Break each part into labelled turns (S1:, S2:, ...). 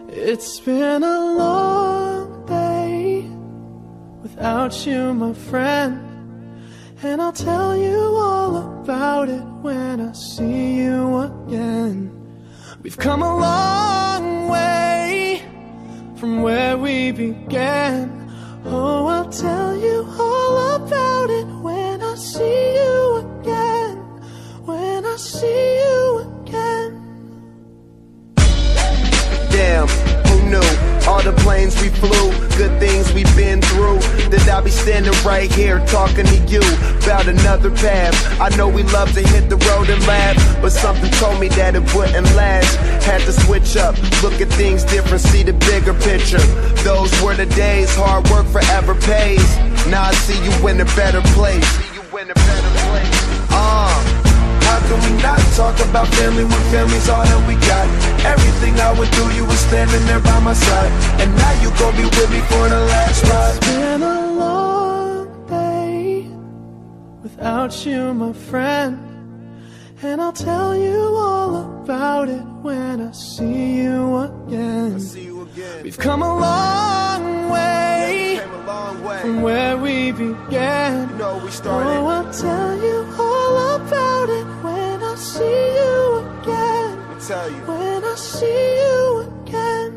S1: It's been a long day without you, my friend, and I'll tell you all about it when I see you again. We've come a long way from where we began. Oh, I'll tell you all about it when I see you again. When I see you again.
S2: Damn, who knew? All the planes we flew, good things we've been through. That I'll be standing right here talking to you about another path. I know we love to hit the road and laugh, but something told me that it wouldn't last. Had to switch up, look at things different, see the bigger picture. Those were the days, hard work forever pays. Now I see you in a better place. How can we not talk about family when family's all that we got? Everything I went through, you were standing there by my side, and now you gon' be with me for the last ride.
S1: It's been a long day without you, my friend, and I'll tell you all about it when I see you again. We've come a long way from where we began. Oh, I'll tell you all about it when I see you again. When I see you again.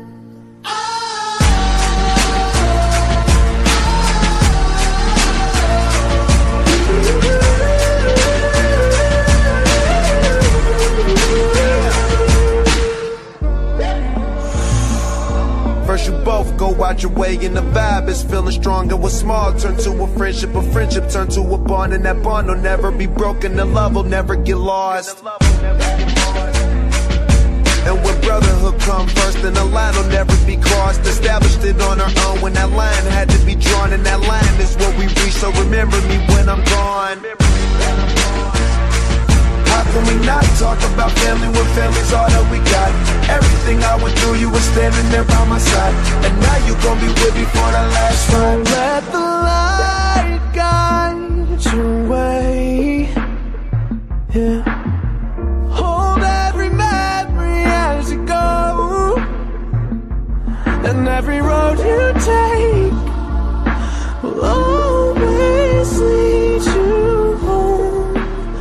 S2: First you both go out your way and the vibe is feeling stronger. What's small turn to a friendship turn to a bond, and that bond will never be broken, the love will never get lost. And when brotherhood come first, then the line will never be crossed. Established it on our own when that line had to be drawn, and that line is what we reach, so remember me when I'm gone. How can we not talk about family when family's all that we got? Everything I went through, you were standing there by my side, and now you gon' be with me for the last ride.
S1: Let the light guide your way. Yeah. Hold every memory as you go, and every road you take will always lead you home.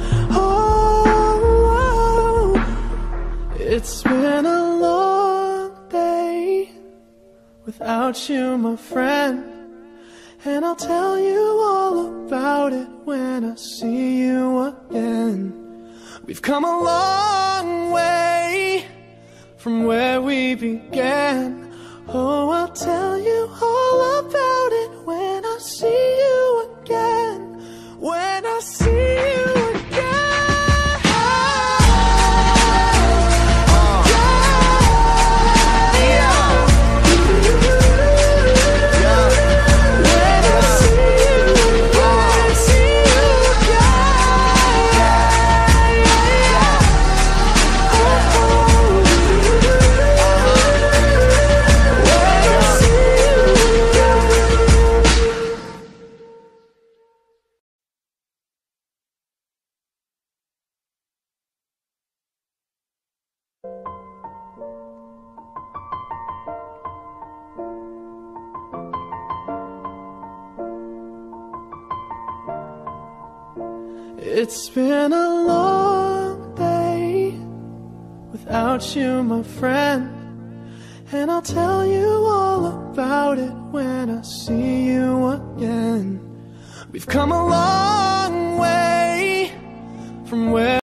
S1: Oh, it's been a long day without you, my friend, and I'll tell you all about it when I see you again. We've come a long way from where we began. Oh, I'll tell you all about it when I see you again. When I see you again. It's been a long day without you, my friend, and I'll tell you all about it when I see you again. We've come a long way from where